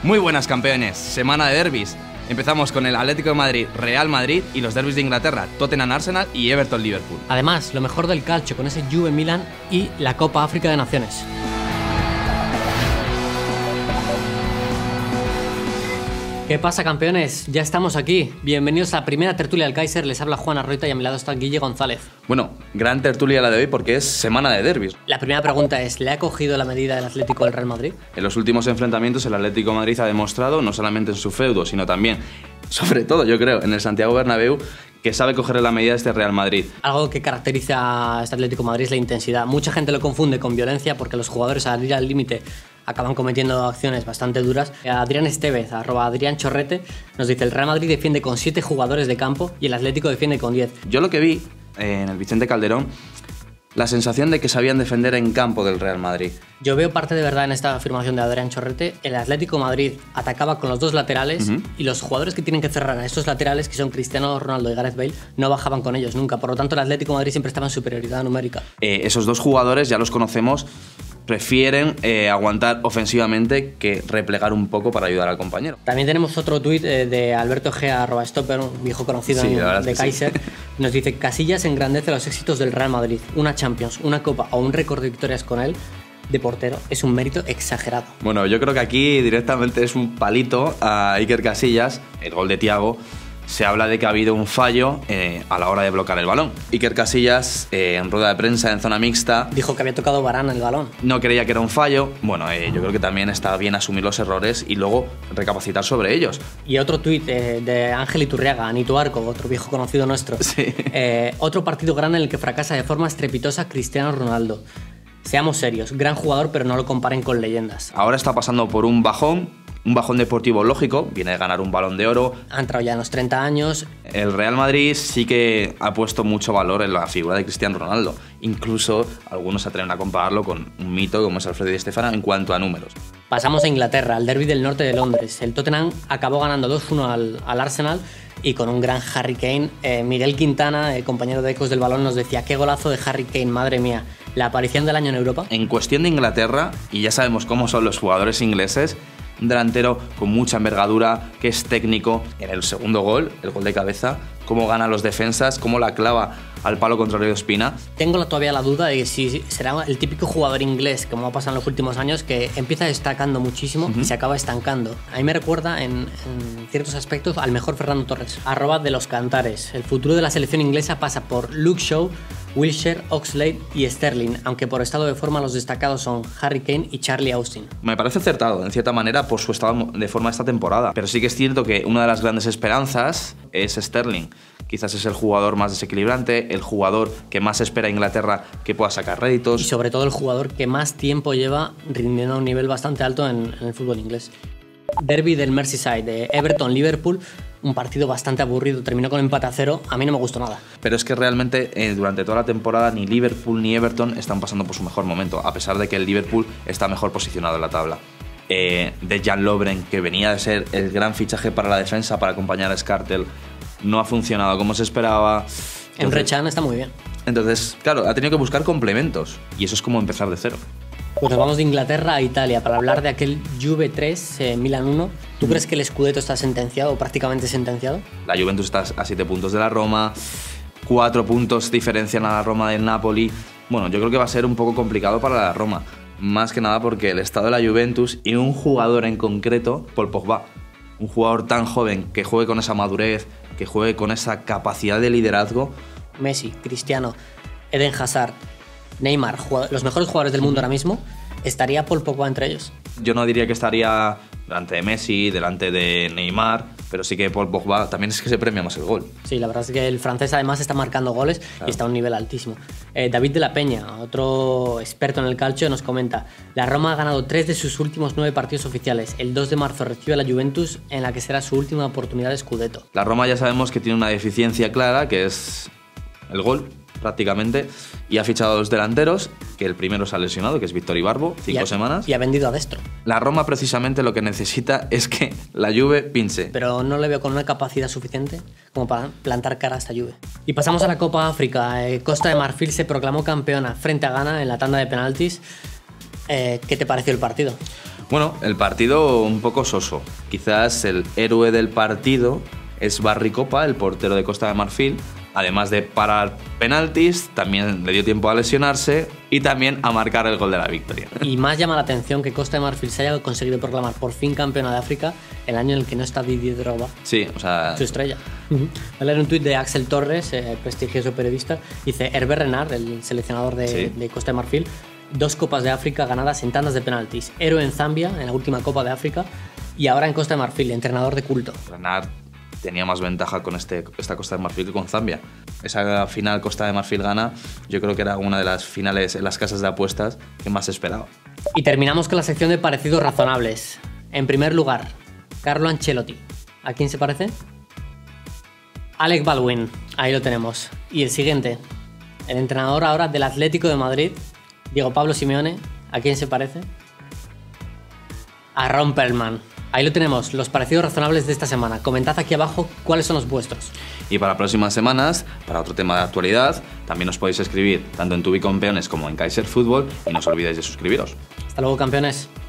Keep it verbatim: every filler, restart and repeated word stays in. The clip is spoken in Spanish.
Muy buenas, campeones, semana de derbis. Empezamos con el Atlético de Madrid, Real Madrid y los derbis de Inglaterra, Tottenham Arsenal y Everton Liverpool. Además, lo mejor del calcio con ese Juve Milan y la Copa África de Naciones. ¿Qué pasa, campeones? Ya estamos aquí. Bienvenidos a la primera tertulia del Kaiser. Les habla Juan Arroita y a mi lado está Guille González. Bueno, gran tertulia la de hoy porque es semana de derbis. La primera pregunta es, ¿le ha cogido la medida del Atlético del Real Madrid? En los últimos enfrentamientos el Atlético de Madrid ha demostrado, no solamente en su feudo, sino también, sobre todo yo creo, en el Santiago Bernabéu, que sabe cogerle la medida de este Real Madrid. Algo que caracteriza a este Atlético de Madrid es la intensidad. Mucha gente lo confunde con violencia porque los jugadores al ir al límite acaban cometiendo acciones bastante duras. Adrián Estevez, arroba Adrián Chorrete, nos dice: el Real Madrid defiende con siete jugadores de campo y el Atlético defiende con diez. Yo lo que vi eh, en el Vicente Calderón, la sensación de que sabían defender en campo del Real Madrid. Yo veo parte de verdad en esta afirmación de Adrián Chorrete. El Atlético de Madrid atacaba con los dos laterales uh-huh. y los jugadores que tienen que cerrar a estos laterales, que son Cristiano Ronaldo y Gareth Bale, no bajaban con ellos nunca. Por lo tanto, el Atlético de Madrid siempre estaba en superioridad numérica. Eh, esos dos jugadores, ya los conocemos, prefieren eh, aguantar ofensivamente que replegar un poco para ayudar al compañero. También tenemos otro tuit eh, de Alberto G. arroba Stopper, un viejo conocido sí, en, de Kaiser. Sí. Nos dice: Casillas engrandece los éxitos del Real Madrid. Una Champions, una Copa o un récord de victorias con él de portero es un mérito exagerado. Bueno, yo creo que aquí directamente es un palito a Iker Casillas, el gol de Thiago. Se habla de que ha habido un fallo eh, a la hora de bloquear el balón. Iker Casillas, eh, en rueda de prensa en zona mixta, dijo que había tocado Varane el balón. No creía que era un fallo. Bueno, eh, yo creo que también está bien asumir los errores y luego recapacitar sobre ellos. Y otro tuit eh, de Ángel Iturriaga, Anito Arco, otro viejo conocido nuestro. Sí. Eh, otro partido grande en el que fracasa de forma estrepitosa Cristiano Ronaldo. Seamos serios, gran jugador, pero no lo comparen con leyendas. Ahora está pasando por un bajón. Un bajón deportivo lógico, viene de ganar un Balón de Oro. Ha entrado ya en los treinta años. El Real Madrid sí que ha puesto mucho valor en la figura de Cristiano Ronaldo. Incluso algunos se atreven a compararlo con un mito como es Alfredo Di Stéfano en cuanto a números. Pasamos a Inglaterra, al derbi del norte de Londres. El Tottenham acabó ganando dos uno al, al Arsenal y con un gran Harry Kane. Eh, Miguel Quintana, el compañero de Ecos del Balón, nos decía: qué golazo de Harry Kane, madre mía. La aparición del año en Europa. En cuestión de Inglaterra, y ya sabemos cómo son los jugadores ingleses, un delantero con mucha envergadura, que es técnico. En el segundo gol, el gol de cabeza, cómo gana los defensas, cómo la clava al palo contrario de Ospina. Tengo todavía la duda de si será el típico jugador inglés, como ha pasado en los últimos años, que empieza destacando muchísimo uh-huh. y se acaba estancando. A mí me recuerda en, en ciertos aspectos al mejor Fernando Torres. Arroba de los Cantares. El futuro de la selección inglesa pasa por Luke Shaw, Wilshere, Oxlade y Sterling, aunque por estado de forma los destacados son Harry Kane y Charlie Austin. Me parece acertado, en cierta manera, por su estado de forma esta temporada. Pero sí que es cierto que una de las grandes esperanzas es Sterling. Quizás es el jugador más desequilibrante, el jugador que más espera a Inglaterra que pueda sacar réditos. Y sobre todo el jugador que más tiempo lleva rindiendo a un nivel bastante alto en, en el fútbol inglés. Derby del Merseyside, de Everton-Liverpool. Un partido bastante aburrido, terminó con empate a cero, a mí no me gustó nada. Pero es que realmente eh, durante toda la temporada ni Liverpool ni Everton están pasando por su mejor momento, a pesar de que el Liverpool está mejor posicionado en la tabla. Eh, Dejan Lovren, que venía de ser el gran fichaje para la defensa para acompañar a Skrtel, no ha funcionado como se esperaba. Emre Can está muy bien. Entonces, claro, ha tenido que buscar complementos y eso es como empezar de cero. Pues nos vamos de Inglaterra a Italia para hablar de aquel Juve tres, eh, Milan uno. ¿Tú mm. crees que el Scudetto está sentenciado o prácticamente sentenciado? La Juventus está a siete puntos de la Roma, cuatro puntos diferencian a la Roma del Napoli. Bueno, yo creo que va a ser un poco complicado para la Roma, más que nada porque el estado de la Juventus y un jugador en concreto, Paul Pogba, un jugador tan joven que juegue con esa madurez, que juegue con esa capacidad de liderazgo. Messi, Cristiano, Eden Hazard, Neymar, los mejores jugadores del mundo ahora mismo, ¿estaría Paul Pogba entre ellos? Yo no diría que estaría delante de Messi, delante de Neymar, pero sí que Paul Pogba también es que se premia más el gol. Sí, la verdad es que el francés además está marcando goles claro. y está a un nivel altísimo. Eh, David de la Peña, otro experto en el calcio, nos comenta: la Roma ha ganado tres de sus últimos nueve partidos oficiales. El dos de marzo recibe a la Juventus, en la que será su última oportunidad de Scudetto. La Roma ya sabemos que tiene una deficiencia clara, que es el gol, prácticamente, y ha fichado a dos delanteros, que el primero se ha lesionado, que es Víctor Ibarbo, cinco y ha, semanas. Y ha vendido a Destro. La Roma precisamente lo que necesita es que la Juve pinche. Pero no le veo con una capacidad suficiente como para plantar cara a esta Juve. Y pasamos a la Copa África. Eh, Costa de Marfil se proclamó campeona frente a Ghana en la tanda de penaltis. Eh, ¿Qué te pareció el partido? Bueno, el partido un poco soso. Quizás el héroe del partido es Barry Copa, el portero de Costa de Marfil. Además de parar penaltis, también le dio tiempo a lesionarse y también a marcar el gol de la victoria. Y más llama la atención que Costa de Marfil se haya conseguido proclamar por fin campeona de África el año en el que no está Didier Drogba. Sí, o sea... Su estrella. Uh-huh. Voy a leer un tuit de Axel Torres, eh, prestigioso periodista. Dice, Hervé Renard, el seleccionador de, sí. de Costa de Marfil, dos Copas de África ganadas en tandas de penaltis. Héroe en Zambia, en la última Copa de África, y ahora en Costa de Marfil, entrenador de culto. Renard tenía más ventaja con este, esta Costa de Marfil que con Zambia. Esa final Costa de Marfil gana, yo creo que era una de las finales en las casas de apuestas que más esperaba. Y terminamos con la sección de parecidos razonables. En primer lugar, Carlo Ancelotti. ¿A quién se parece? Alec Baldwin, ahí lo tenemos. Y el siguiente, el entrenador ahora del Atlético de Madrid, Diego Pablo Simeone. ¿A quién se parece? A Ron Perlman. Ahí lo tenemos, los parecidos razonables de esta semana. Comentad aquí abajo cuáles son los vuestros. Y para próximas semanas, para otro tema de actualidad, también os podéis escribir tanto en Tubi Campeones como en Kaiser Fútbol y no os olvidéis de suscribiros. Hasta luego, campeones.